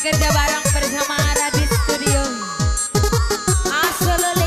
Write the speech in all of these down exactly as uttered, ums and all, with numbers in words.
kerja bareng bersama Radit Studio. Asolole.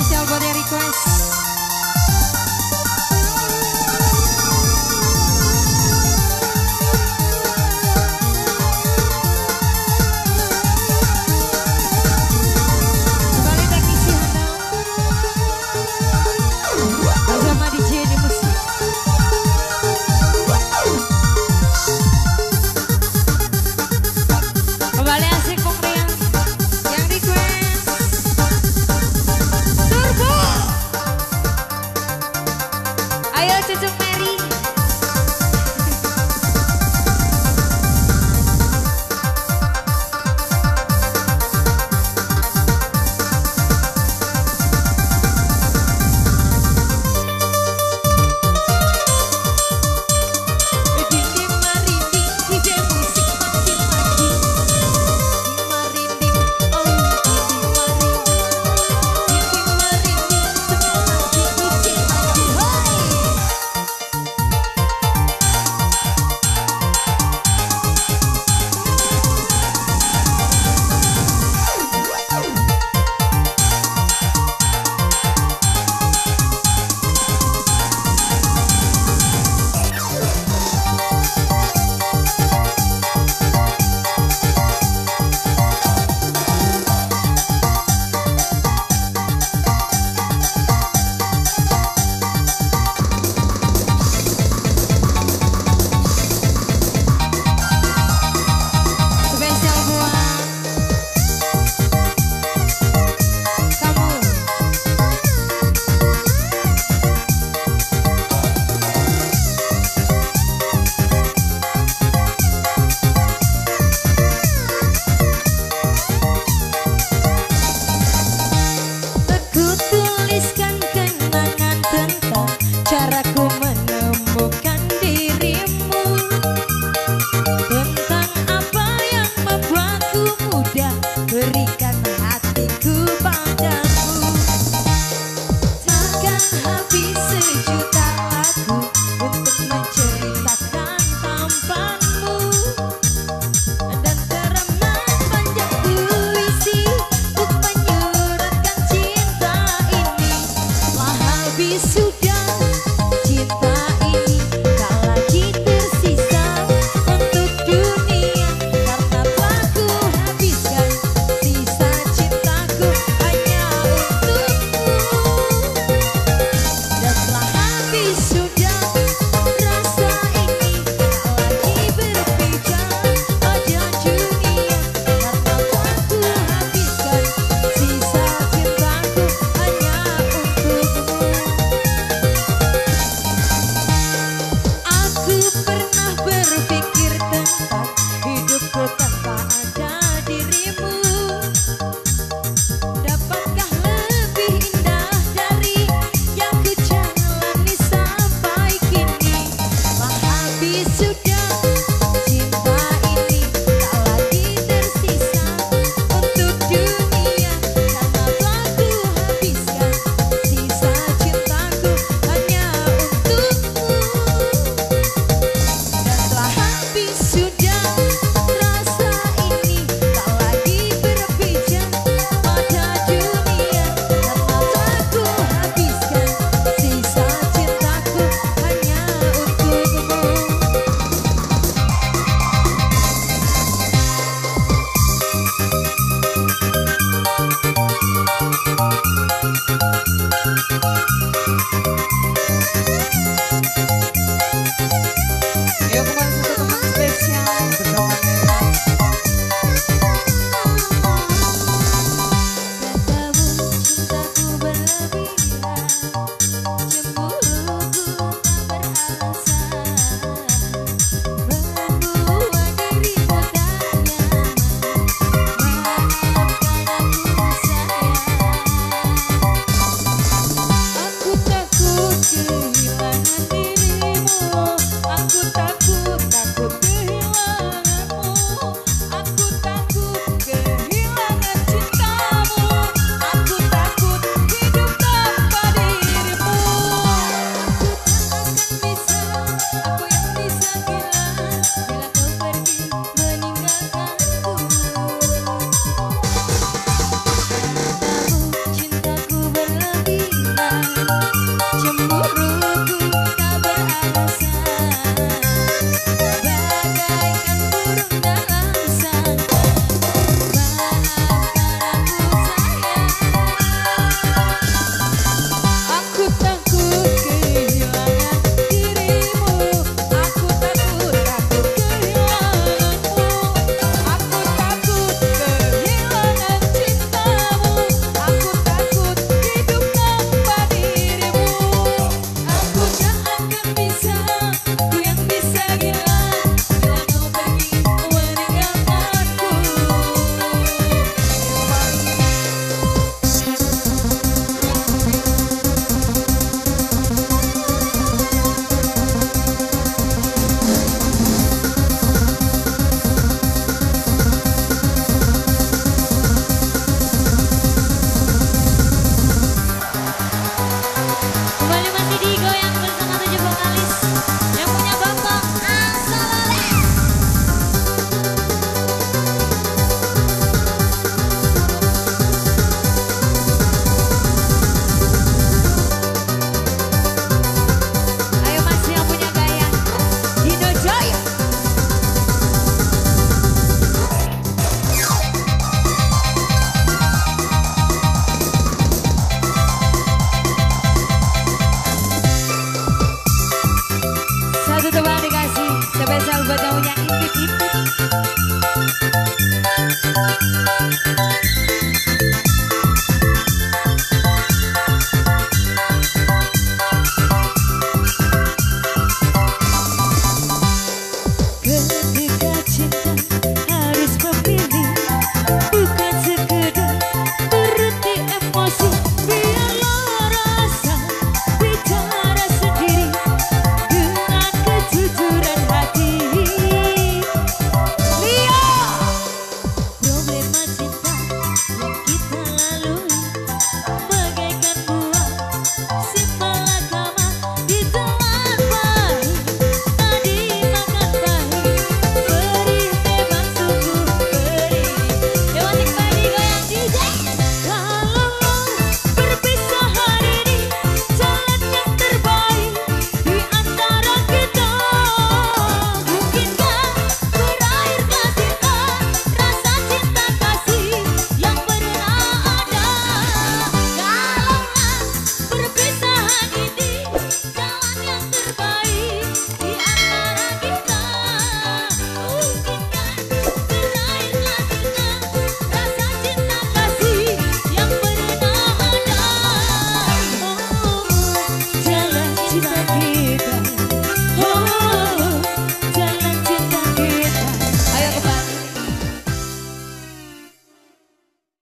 Spesial buat yang request. Kembali teknisi handal bersama D J di musik. Kembali asik Bung Rian yang request Turbo. Ayo Cucuk Mary. Caraku menemukan dirimu, tentang apa yang membuatku mudah berikan hatiku padamu. Takkan habis sejuta lagu untuk menceritakan tampanmu, dan teramat panjang puisi untuk menyuratkan cinta ini. Telah habis sudah cinta ini, tak lagi tersisa untuk dunia, karena telah ku habiskan sisa cintaku hanya untukmu. Dan telah habis sudah rasa ini, tak lagi berpijak pada dunia, karena telah ku habiskan sisa cintaku hanya untukmu. Aku pernah berpikir tentang hidupku tanpa ada dirimu. Dapatkah lebih indah dari yang ku jalani sampai kini? Telah habis sudah cinta ini, tak lagi tersisa untuk dunia, karena telah ku habiskan sisa cintaku hanya untukmu. Dan telah habis sudah rasa ini, tak lagi berpijak pada dunia, karena telah ku habiskan sisa cintaku hanya untukmu. Ayo kembali satu teman spesial bersama Katamu cintaku berlebihan, cemburuku tak beralasan, membuat dirimu tak nyaman. Maafkan aku sayang. Spesial buat yang punya intip-intip.